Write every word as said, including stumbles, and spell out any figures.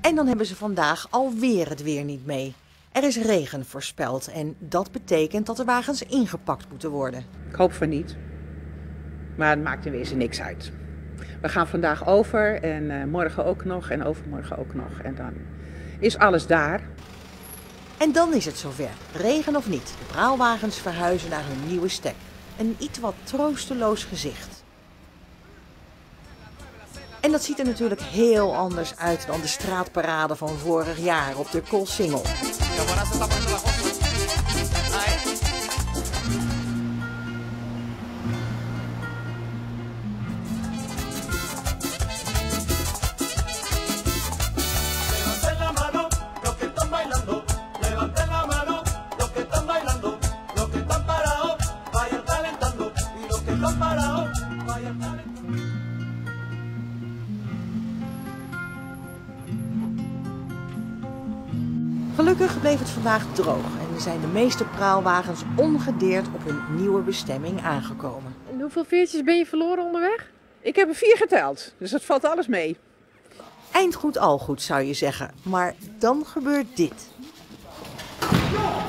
En dan hebben ze vandaag alweer het weer niet mee. Er is regen voorspeld en dat betekent dat de wagens ingepakt moeten worden. Ik hoop van niet. Maar het maakt in wezen niks uit. We gaan vandaag over en uh, morgen ook nog en overmorgen ook nog. En dan is alles daar. En dan is het zover. Regen of niet, de praalwagens verhuizen naar hun nieuwe stek. Een iets wat troosteloos gezicht. En dat ziet er natuurlijk heel anders uit dan de straatparade van vorig jaar op de Koolsingel. Gelukkig bleef het vandaag droog en zijn de meeste praalwagens ongedeerd op hun nieuwe bestemming aangekomen. En hoeveel veertjes ben je verloren onderweg? Ik heb er vier geteld, dus dat valt alles mee. Eind goed al goed zou je zeggen, maar dan gebeurt dit.